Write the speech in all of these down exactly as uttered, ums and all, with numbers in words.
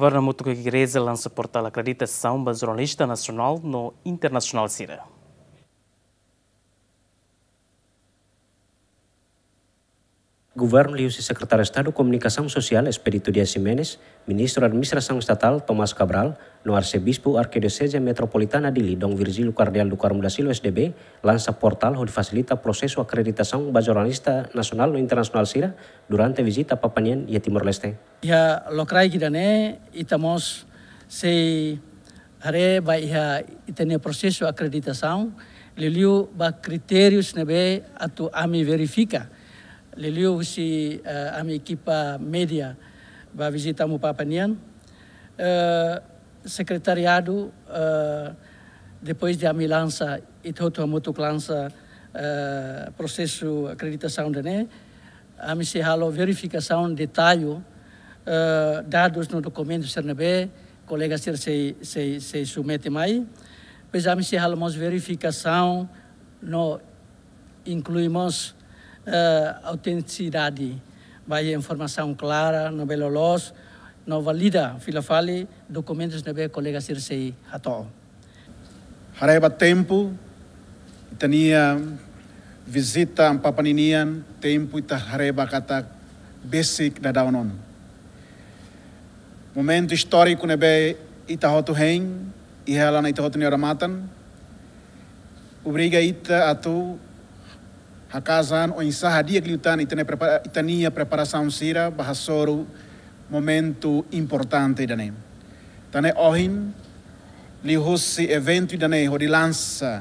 governo muito que a igreja lança portal acreditação para jornalista nacional no internacional Sira. Governo liu Secretário de Estado de Comunicação Social Espírito Dias Ximenes, Ministro da Administração Estatal Tomás Cabral, no Arcebispo Arquidiocese Metropolitana Dili, Dom Virgílio Cardeal do Carmo da Silva S D B, lança portal onde facilita o processo de acreditação para jornalista nacional no internacional Sira durante a visita a Papanian e a Timor-Leste. Ya lokrai kidane itamos se are ba ia itene processo de acreditação liliu ba critérios nebe atu ami verifica liliu si uh, ami equipa media ba visita mu Papanian uh, secretariado uh, depois de ami lança itoto mutu lança uh, processo acreditação dane ami se halo verificação detalhe Uh, dados no documento C N B, colega se se se, se submete mais, pois a se halamos verificação, no incluímos uh, autenticidade, vai informação clara, no belolos, no valida, fila fale, documentos C N B, colega se se hato. Hareba tempo, tania visita a Papaninian, tempo ita hareba kata basic da daonon. Momento histórico nebe itahotu hen e ela na itahotu neuramatan. Obriga ita atu hakasan o insaha dia kliutan itane prepara itania preparação sira bahasoro momento importante dane. Tane ohin li hossi evento dane hodi lança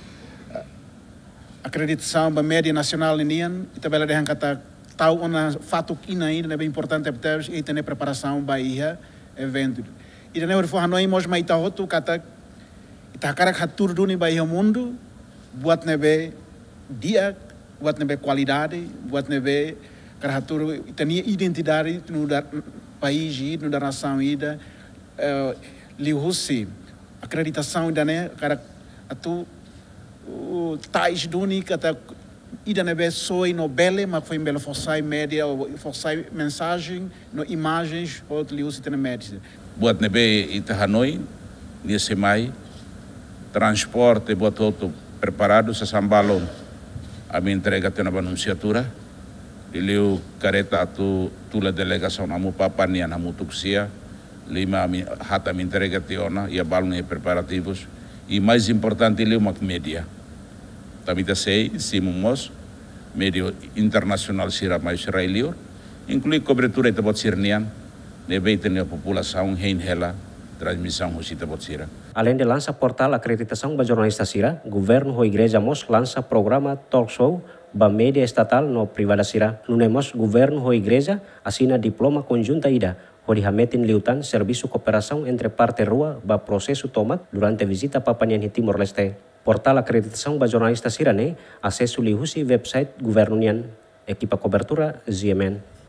acreditação ba média nacional nian itabela dehan kata tau ona fato ina ainda é bem importante apetece e ter preparação baía evento e daí o for hanoi mos mai tahotu kata ita cara hatur duni baía mundo buat nebe dia buat nebe qualidade buat nebe cara hatur tenia identidade no da país e no da nação ida li husi acreditação da né cara atu tais duni kata ida nebe soi no bele mas foi belo forçai média forçai mensagem no imagens outro li usa na média buat nebe ita Hanoi nesse mai transporte buat todo preparado se sambalon a me entrega tem na anunciatura liu careta tu tula delegação na mu Papania na mu Tuxia lima hata me entrega teona e a balão preparativos e mais importante liu mak media. Também sei, simumos, médio internacional sira mais israelio, inclui cobertura de botsirnian, deve ter a população reinhela transmissão hosita botsira. Além de lança portal acreditação para jornalista sira, governo ho igreja mos lança programa talk show ba media estatal no privada sira. Nunemos governo ho igreja assina diploma conjunta ida. Hodi hametin liutan serviço cooperação entre parte rua ba processo tomat durante visita a Papanian e Timor-Leste. Portal acreditação para jornalista sirane, acesso lihusi website governo nian, equipa cobertura Z M N.